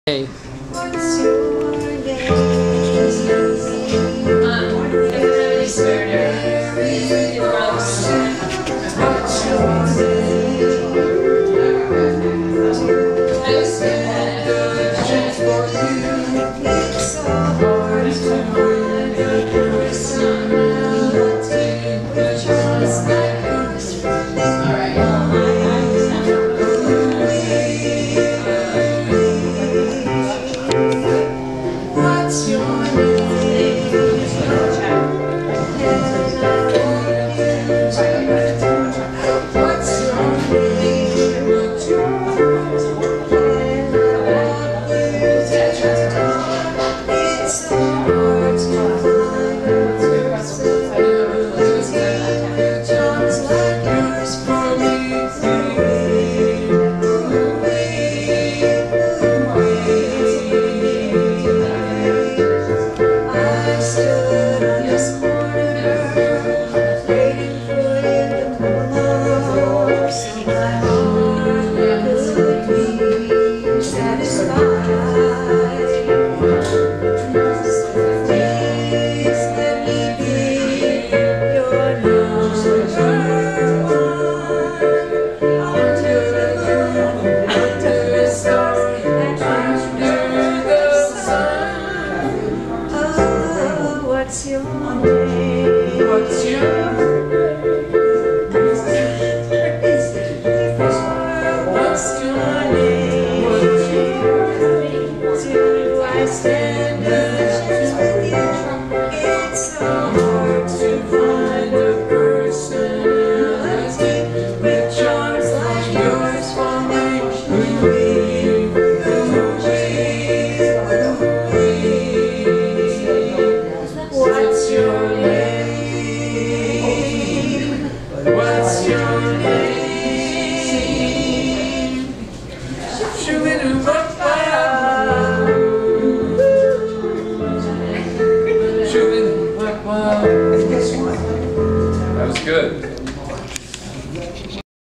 Hey. What's your name? Every spare what's your name? I spent the chance for you. It's so hard to find a person to take the chance like yours. Alright. What's your name? What's your It's so hard to find a person who take a chance like yours for me. I stood on this corner, waiting for you to come along, so my heart could be satisfied. Please let me be your number one. Under the moon, under the stars, under the sun. Oh, what's your name? What's your name? What's your name? Do I stand a chance with you? It's so hard to find a person who take with charms like yours for me. What's your name? What's your name? That was good.